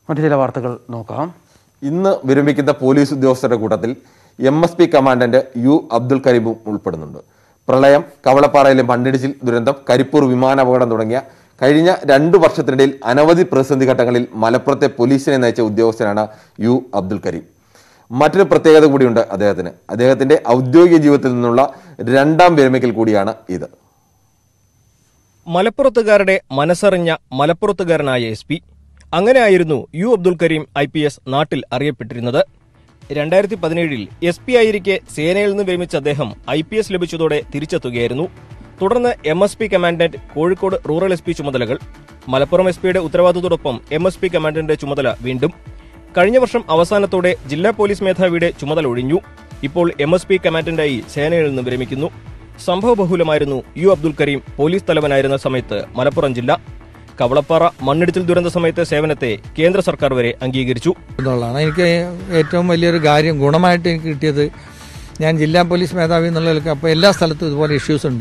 മറ്റു ചില വാർത്തകൾ നോക്കാം. ഇന്ന് വിരമിക്കുന്ന പോലീസ് ഉദ്യോഗസ്ഥരുടെ കൂട്ടത്തിൽ MSP കമാൻഡന്റ് U അബ്ദുൽ കരീമും ഉൾപ്പെടുന്നുണ്ട്. പ്രളയം, കവളപ്പാറയിലെ മണ്ണിടിച്ചിൽ ദുരന്തം, കരിപ്പൂർ വിമാനാപകടം തുടങ്ങിയ കഴിഞ്ഞ 2 വർഷത്തിനിടയിൽ അനവധി പ്രതിസന്ധി ഘട്ടങ്ങളിൽ മലപ്പുറത്തെ പോലീസിനെ നയിച്ച ഉദ്യോഗസ്ഥനാണ് U അബ്ദുൽ കരീം. മറ്റൊരു പ്രത്യേകത കൂടിയുണ്ട് അദ്ദേഹത്തിന്റെ ഔദ്യോഗിക ജീവിതത്തിൽ നിന്നുള്ള 2ാം വിരമിക്കൽ കൂടിയാണ് ഇത്. മലപ്പുറത്തുകാരുടെ മനസ്സറിഞ്ഞ മലപ്പുറത്തുകാരനായ SP. അങ്ങനെയായിരുന്നു U അബ്ദുൽ കരീം IPS നാട്ടിൽ അറിയപ്പെട്ടിരുന്നത്. 2017 SP ആയിരിക്കെ സേനയിൽ നിന്ന് വിരമിച്ച അദ്ദേഹം IPS ലഭിച്ചതോടെ തിരിച്ചെത്തുകയായിരുന്നു. തുടർന്ന് MSP commandant, Kozhikode rural SP ചുമതലകൾ, മലപ്പുറം SPയുടെ ഉത്തരവാദിത്തത്തോടൊപ്പം MSP കമാൻഡന്റ് ചുമതല വീണ്ടും. കഴിഞ്ഞ വർഷം അവസാനത്തോടെ ജില്ലാ പോലീസ് മേധാവിയുടെ ചുമതല ഒഴിഞ്ഞു. ഇപ്പോൾ MSP കമാൻഡന്റായി സേനയിൽ നിന്ന് വിരമിക്കുന്നു. സംഭവബഹുലമായിരുന്നു U അബ്ദുൽ കരീം പോലീസ് തലവനായിരുന്ന സമയത്ത് മലപ്പുറം ജില്ല. കവളപ്പാറ മണ്ണിടിച്ചിൽ ദുരന്ത സമയത്തെ സേവനത്തെ കേന്ദ്ര സർക്കാർ വരെ അംഗീകരിച്ചു. എനിക്ക് ഏറ്റവും വലിയൊരു കാര്യം ഗുണമായിട്ട് എനിക്ക് കിട്ടിയത്, ഞാൻ ജില്ലാ പോലീസ് മേധാവി എന്നുള്ള നിലയ്ക്ക് അപ്പോൾ എല്ലാ സ്ഥലത്തും ഇതുപോലെ ഇഷ്യൂസ് ഉണ്ട്.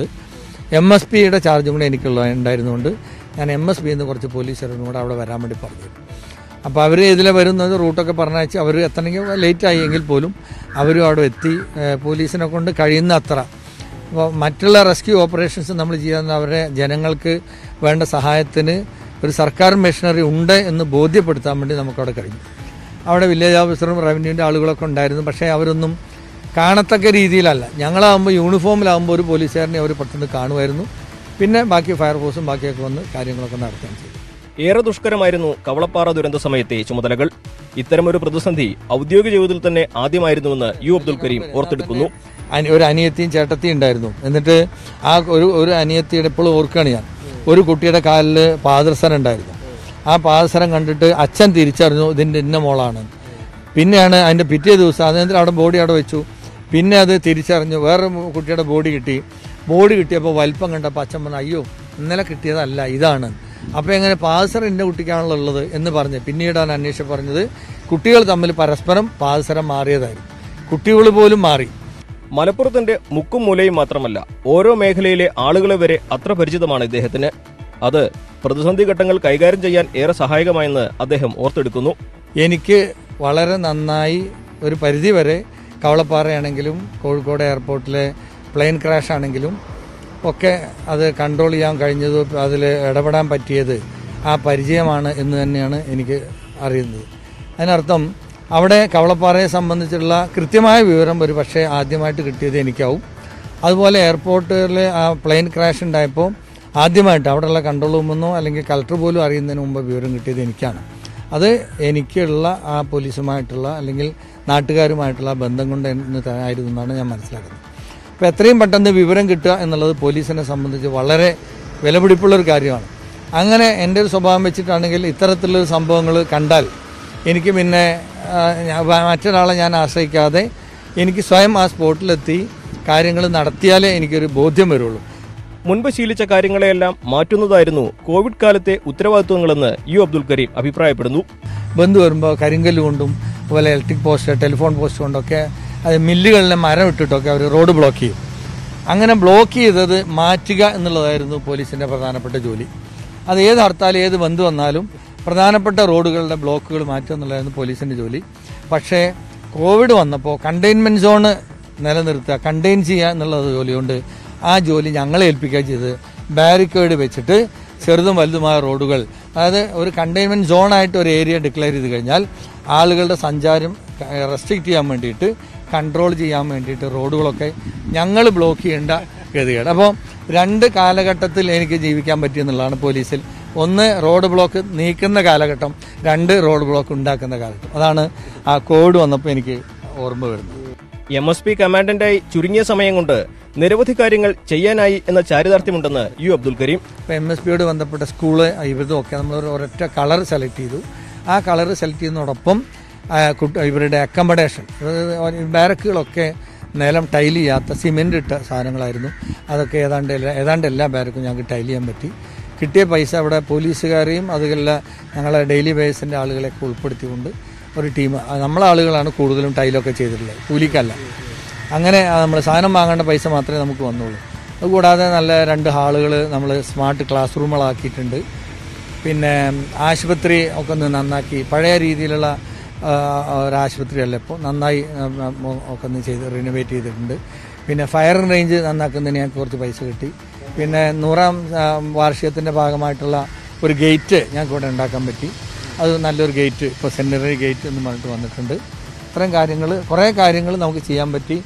MSPയുടെ ചാർജും കൂടെ ഉണ്ടായിരുന്നുകൊണ്ട് ഞാൻ MSP എന്ന് കുറച്ച് പോലീസുകാരും കൂടെ അവിടെ വരാൻ വേണ്ടി പറഞ്ഞു. അപ്പോൾ അവർ ഇതിലെ വരുന്നത് റൂട്ടൊക്കെ പറഞ്ഞയച്ച് അവർ എത്തണമെങ്കിൽ ലേറ്റായി എങ്കിൽ പോലും അവരും അവിടെ എത്തി. പോലീസിനെ കൊണ്ട് കഴിയുന്ന അത്ര മറ്റുള്ള റെസ്ക്യൂ ഓപ്പറേഷൻസ് നമ്മൾ ചെയ്യാൻ അവരെ ജനങ്ങൾക്ക് വേണ്ട സഹായത്തിന് ഒരു സർക്കാർ മെഷീനറി ഉണ്ട് എന്ന് ബോധ്യപ്പെടുത്താൻ വേണ്ടി നമുക്കവിടെ കഴിഞ്ഞു. അവിടെ വില്ലേജ് ഓഫീസറും റവന്യൂവിൻ്റെ ആളുകളൊക്കെ ഉണ്ടായിരുന്നു. പക്ഷേ അവരൊന്നും കാണത്തക്ക രീതിയിലല്ല. ഞങ്ങളാകുമ്പോൾ യൂണിഫോമിലാകുമ്പോൾ ഒരു പോലീസുകാരനെ അവർ പെട്ടെന്ന് കാണുമായിരുന്നു. പിന്നെ ബാക്കി ഫയർഫോഴ്സും ബാക്കിയൊക്കെ വന്ന് കാര്യങ്ങളൊക്കെ നടത്താൻ ചെയ്തു. ഏറെ ദുഷ്കരമായിരുന്നു കവളപ്പാറ ദുരന്ത സമയത്തെ ചുമതലകൾ. ഇത്തരമൊരു പ്രതിസന്ധി ഔദ്യോഗിക ജീവിതത്തിൽ തന്നെ ആദ്യമായിരുന്നുവെന്ന് U അബ്ദുൽ കരീം ഓർത്തെടുക്കുന്നു. ഒരു അനിയത്തിയും ചേട്ടത്തിയും ഉണ്ടായിരുന്നു. എന്നിട്ട് ആ ഒരു അനിയത്തിയുടെ എപ്പോഴും ഓർക്കുകയാണ് ഞാൻ, ഒരു കുട്ടിയുടെ കാലിൽ പാദസരം ഉണ്ടായിരുന്നു. ആ പാദസരം കണ്ടിട്ട് അച്ഛൻ തിരിച്ചറിഞ്ഞു ഇതിൻ്റെ ഇന്ന മോളാണ്. പിന്നെയാണ് അതിൻ്റെ പിറ്റേ ദിവസം അതിനകത്ത് അവിടെ ബോഡി അവിടെ വെച്ചു. പിന്നെ അത് തിരിച്ചറിഞ്ഞു, വേറെ കുട്ടിയുടെ ബോഡി കിട്ടിയപ്പോൾ വലിപ്പം കണ്ടപ്പോൾ അച്ഛൻ പറഞ്ഞു, അയ്യോ ഇന്നലെ കിട്ടിയതല്ല ഇതാണ്. അപ്പോൾ എങ്ങനെ പാദസരം എൻ്റെ കുട്ടിക്കാണല്ലോ ഉള്ളത് എന്ന് പറഞ്ഞ് പിന്നീടാണ് അന്വേഷിച്ച് പറഞ്ഞത് കുട്ടികൾ തമ്മിൽ പരസ്പരം പാദസരം മാറിയതായിരുന്നു. കുട്ടികൾ പോലും മാറി. മലപ്പുറത്തിന്റെ മുക്കും മൂലയും മാത്രമല്ല, ഓരോ മേഖലയിലെ ആളുകളെ വരെ അത്ര പരിചിതമാണ് ഇദ്ദേഹത്തിന്. അത് പ്രതിസന്ധി ഘട്ടങ്ങൾ കൈകാര്യം ചെയ്യാൻ ഏറെ സഹായകമായെന്ന് അദ്ദേഹം ഓർത്തെടുക്കുന്നു. എനിക്ക് വളരെ നന്നായി ഒരു പരിധിവരെ കവളപ്പാറയാണെങ്കിലും കോഴിക്കോട് എയർപോർട്ടിലെ പ്ലെയിൻ ക്രാഷ് ആണെങ്കിലും ഒക്കെ അത് കൺട്രോൾ ചെയ്യാൻ കഴിഞ്ഞത്, അതിൽ ഇടപെടാൻ പറ്റിയത് ആ പരിചയമാണ് എന്ന് തന്നെയാണ് എനിക്ക് അറിയുന്നത്. അതിനർത്ഥം അവിടെ കവളപ്പാറയെ സംബന്ധിച്ചുള്ള കൃത്യമായ വിവരം ഒരു പക്ഷേ ആദ്യമായിട്ട് കിട്ടിയത് എനിക്കാവും. അതുപോലെ എയർപോർട്ടിൽ ആ പ്ലെയിൻ ക്രാഷ് ഉണ്ടായപ്പോൾ ആദ്യമായിട്ട് അവിടെയുള്ള കൺട്രോൾ റൂമെന്നോ അല്ലെങ്കിൽ കളക്ടർ പോലും അറിയുന്നതിന് മുമ്പ് വിവരം കിട്ടിയത് എനിക്കാണ്. അത് എനിക്കുള്ള ആ പോലീസുമായിട്ടുള്ള അല്ലെങ്കിൽ നാട്ടുകാരുമായിട്ടുള്ള ബന്ധം കൊണ്ട് ആയിരുന്നു എന്നാണ് ഞാൻ മനസ്സിലാക്കുന്നത്. അപ്പോൾ എത്രയും പെട്ടെന്ന് വിവരം കിട്ടുക എന്നുള്ളത് പോലീസിനെ സംബന്ധിച്ച് വളരെ വിലപിടിപ്പുള്ളൊരു കാര്യമാണ്. അങ്ങനെ എൻ്റെ ഒരു സ്വഭാവം വെച്ചിട്ടാണെങ്കിൽ ഇത്തരത്തിലുള്ള സംഭവങ്ങൾ കണ്ടാൽ എനിക്ക് പിന്നെ മറ്റൊരാളെ ഞാൻ ആശ്രയിക്കാതെ എനിക്ക് സ്വയം ആ സ്പോട്ടിലെത്തി കാര്യങ്ങൾ നടത്തിയാലേ എനിക്കൊരു ബോധ്യം വരുള്ളൂ. മുൻപ് ശീലിച്ച കാര്യങ്ങളെയെല്ലാം മാറ്റുന്നതായിരുന്നു കോവിഡ് കാലത്തെ ഉത്തരവാദിത്വങ്ങളെന്ന് U അബ്ദുൽ കരീം അഭിപ്രായപ്പെടുന്നു. ബന്ധു വരുമ്പോൾ കരിങ്കല്ല് കൊണ്ടും അതുപോലെ ഇലക്ട്രിക് പോസ്റ്റ്, ടെലിഫോൺ പോസ്റ്റ് കൊണ്ടൊക്കെ അത് മില്ലുകളിലെ മരം ഇട്ടിട്ടൊക്കെ അവർ റോഡ് ബ്ലോക്ക് ചെയ്യും. അങ്ങനെ ബ്ലോക്ക് ചെയ്തത് മാറ്റുക എന്നുള്ളതായിരുന്നു പോലീസിൻ്റെ പ്രധാനപ്പെട്ട ജോലി. അത് ഏത് ഹർത്താൽ, ഏത് ബന്ധു വന്നാലും പ്രധാനപ്പെട്ട റോഡുകളുടെ ബ്ലോക്കുകൾ മാറ്റുക എന്നുള്ളതായിരുന്നു പോലീസിൻ്റെ ജോലി. പക്ഷേ കോവിഡ് വന്നപ്പോൾ കണ്ടെയ്ൻമെൻറ്റ് സോണ് നിലനിർത്തുക, കണ്ടെയ്ൻ ചെയ്യുക എന്നുള്ള ജോലിയുണ്ട്. ആ ജോലി ഞങ്ങളെ ഏൽപ്പിക്കുക ചെയ്ത് ബാരിക്കേഡ് വെച്ചിട്ട് ചെറുതും വലുതുമായ റോഡുകൾ, അതായത് ഒരു കണ്ടെയ്ൻമെൻറ്റ് സോണായിട്ട് ഒരു ഏരിയ ഡിക്ലെയർ ചെയ്ത് കഴിഞ്ഞാൽ ആളുകളുടെ സഞ്ചാരം റെസ്ട്രിക്റ്റ് ചെയ്യാൻ വേണ്ടിയിട്ട്, കൺട്രോൾ ചെയ്യാൻ വേണ്ടിയിട്ട് റോഡുകളൊക്കെ ഞങ്ങൾ ബ്ലോക്ക് ചെയ്യേണ്ട ഗതികേട്. അപ്പോൾ 2 കാലഘട്ടത്തിൽ എനിക്ക് ജീവിക്കാൻ പറ്റിയെന്നുള്ളതാണ് പോലീസിൽ. 1 റോഡ് ബ്ലോക്ക് നീക്കുന്ന കാലഘട്ടം, 2 റോഡ് ബ്ലോക്ക് ഉണ്ടാക്കുന്ന കാലഘട്ടം. അതാണ് ആ കോവിഡ് വന്നപ്പോൾ എനിക്ക് ഓർമ്മ വരുന്നത്. MSP കമാൻഡന്റായി ചുരുങ്ങിയ സമയം കൊണ്ട് നിരവധി കാര്യങ്ങൾ ചെയ്യാനായി എന്ന ചാരിതാർത്ഥ്യമുണ്ടെന്ന് U അബ്ദുൽ കരീം. ഇപ്പോൾ MSPയോട് ബന്ധപ്പെട്ട സ്കൂള് ഇവരൊക്കെ നമ്മൾ ഒരൊറ്റ കളർ സെലക്ട് ചെയ്തു. ആ കളർ സെലക്ട് ചെയ്യുന്നതോടൊപ്പം ഇവരുടെ അക്കമഡേഷൻ, ബാരക്കുകളൊക്കെ നിലം ടൈൽ ചെയ്യാത്ത സിമെൻ്റ് ഇട്ട സാധനങ്ങളായിരുന്നു. അതൊക്കെ ഏതാണ്ട് എല്ലാ ബാരക്കും ഞങ്ങൾക്ക് ടൈൽ ചെയ്യാൻ പറ്റി. കിട്ടിയ പൈസ അവിടെ പോലീസുകാരെയും അതുപോലെ ഞങ്ങളെ ഡെയിലി ബേസിൻ്റെ ആളുകളെയൊക്കെ ഉൾപ്പെടുത്തിക്കൊണ്ട് ഒരു ടീം, നമ്മളെ ആളുകളാണ് കൂടുതലും ടൈലൊക്കെ ചെയ്തിട്ടുള്ളത്, കൂലിക്കല്ല. അങ്ങനെ നമ്മൾ സാധനം വാങ്ങേണ്ട പൈസ മാത്രമേ നമുക്ക് വന്നുള്ളൂ. അതുകൂടാതെ നല്ല 2 ഹാളുകൾ നമ്മൾ സ്മാർട്ട് ക്ലാസ് റൂമുകളാക്കിയിട്ടുണ്ട്. പിന്നെ ആശുപത്രി ഒക്കെ ഒന്ന് നന്നാക്കി, പഴയ രീതിയിലുള്ള ഒരാശുപത്രിയല്ല ഇപ്പോൾ, നന്നായി ഒക്കെ ഒന്ന് ചെയ്ത് റിനോവേറ്റ് ചെയ്തിട്ടുണ്ട്. പിന്നെ ഫയർ റേഞ്ച് നന്നാക്കുന്നതിന് ഞങ്ങൾക്ക് കുറച്ച് പൈസ കിട്ടി. പിന്നെ 100ാം വാർഷികത്തിൻ്റെ ഭാഗമായിട്ടുള്ള ഒരു ഗേറ്റ് ഞങ്ങൾക്ക് ഇവിടെ ഉണ്ടാക്കാൻ പറ്റി. അത് നല്ലൊരു ഗേറ്റ്, ഇപ്പോൾ സെൻറ്ററി ഗേറ്റ് എന്ന് പറഞ്ഞിട്ട് വന്നിട്ടുണ്ട്. ഇത്തരം കാര്യങ്ങൾ, കുറേ കാര്യങ്ങൾ നമുക്ക് ചെയ്യാൻ പറ്റി.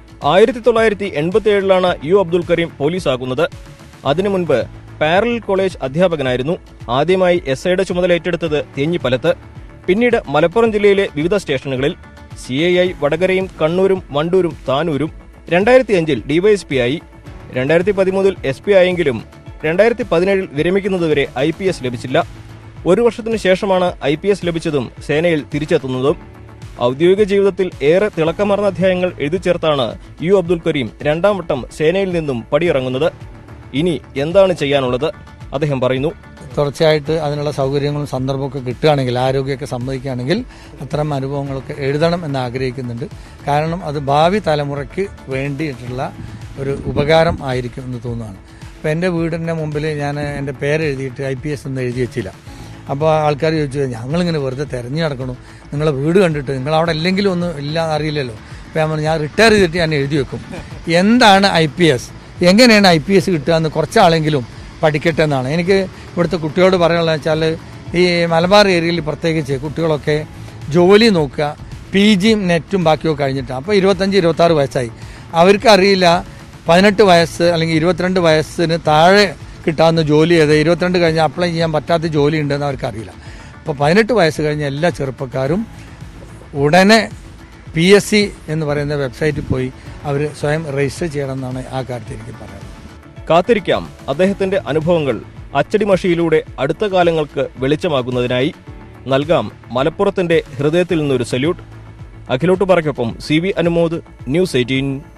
1987 യു അബ്ദുൽ കരീം പോലീസാകുന്നത്. അതിനു മുൻപ് പാരലൽ കോളേജ് അധ്യാപകനായിരുന്നു. ആദ്യമായി SIയുടെ ചുമതല ഏറ്റെടുത്തത് തേഞ്ഞിപ്പലത്ത്, പിന്നീട് മലപ്പുറം ജില്ലയിലെ വിവിധ സ്റ്റേഷനുകളിൽ CIയായി വടകരയും കണ്ണൂരും വണ്ടൂരും താനൂരും. 2005 DYSP ആയി. 2013 SP ആയെങ്കിലും 2017 വിരമിക്കുന്നതുവരെ IPS ലഭിച്ചില്ല. ഒരു വർഷത്തിനു ശേഷമാണ് IPS ലഭിച്ചതും സേനയിൽ തിരിച്ചെത്തുന്നതും. ഔദ്യോഗിക ജീവിതത്തിൽ ഏറെ തിളക്കമാർന്ന അധ്യായങ്ങൾ എഴുതി ചേർത്താണ് യു അബ്ദുൽ കരീം 2ാം വട്ടം സേനയിൽ നിന്നും പടിയിറങ്ങുന്നത്. ഇനി എന്താണ് ചെയ്യാനുള്ളത് അദ്ദേഹം പറയുന്നു. തുടർച്ചയായിട്ട് അതിനുള്ള സൗകര്യങ്ങളും സന്ദർഭമൊക്കെ കിട്ടുകയാണെങ്കിൽ, ആരോഗ്യമൊക്കെ സമ്മതിക്കുകയാണെങ്കിൽ അത്തരം അനുഭവങ്ങളൊക്കെ എഴുതണം എന്ന് ആഗ്രഹിക്കുന്നുണ്ട്. കാരണം അത് ഭാവി തലമുറയ്ക്ക് വേണ്ടിയിട്ടുള്ള ഒരു ഉപകാരം ആയിരിക്കും എന്ന് തോന്നുകയാണ്. അപ്പോൾ എൻ്റെ വീടിൻ്റെ മുമ്പിൽ ഞാൻ എൻ്റെ പേരെഴുതിയിട്ട് IPS എന്ന് എഴുതി വെച്ചില്ല. അപ്പോൾ ആൾക്കാർ ചോദിച്ചു, ഞങ്ങളിങ്ങനെ വെറുതെ തിരഞ്ഞു നടക്കണു, നിങ്ങളെ വീട് കണ്ടിട്ട് നിങ്ങൾ അവിടെ അല്ലെങ്കിലും ഒന്നും ഇല്ല അറിയില്ലല്ലോ. അപ്പോൾ ഞാൻ റിട്ടയർ ചെയ്തിട്ട് ഞാൻ എഴുതി വെക്കും, എന്താണ് IPS, എങ്ങനെയാണ് IPS കിട്ടുക എന്ന് കുറച്ചാളെങ്കിലും പഠിക്കട്ടെ എന്നാണ് എനിക്ക് ഇവിടുത്തെ കുട്ടികളോട് പറയാനുള്ളത്. വെച്ചാൽ ഈ മലബാർ ഏരിയയിൽ പ്രത്യേകിച്ച് കുട്ടികളൊക്കെ ജോലി നോക്കുക, PGയും നെറ്റും ബാക്കിയൊക്കെ കഴിഞ്ഞിട്ടാണ്. അപ്പോൾ 25-26 വയസ്സായി, അവർക്കറിയില്ല 18 വയസ്സ് അല്ലെങ്കിൽ 22 വയസ്സിന് താഴെ കിട്ടാവുന്ന ജോലി ഏത്, 22 കഴിഞ്ഞാൽ അപ്ലൈ ചെയ്യാൻ പറ്റാത്ത ജോലി ഉണ്ടെന്ന് അവർക്കറിയില്ല. അപ്പോൾ 18 വയസ്സ് കഴിഞ്ഞ എല്ലാ ചെറുപ്പക്കാരും ഉടനെ PSC എന്ന് പറയുന്ന വെബ്സൈറ്റിൽ പോയി അവർ സ്വയം രജിസ്റ്റർ ചെയ്യണമെന്നാണ് ആ കാര്യത്തിൽ എനിക്ക് പറയുന്നത്. കാത്തിരിക്കാം അദ്ദേഹത്തിന്റെ അനുഭവങ്ങൾ അച്ചടി മഷിയിലൂടെ അടുത്ത കാലങ്ങൾക്ക് വെളിച്ചമാകുന്നതിനായി. നൽകാം മലപ്പുറത്തിന്റെ ഹൃദയത്തിൽ നിന്നൊരു സല്യൂട്ട്. അഖിലോട്ട് പറയ്ക്കൊപ്പം CV അനുമോദ്, News 18.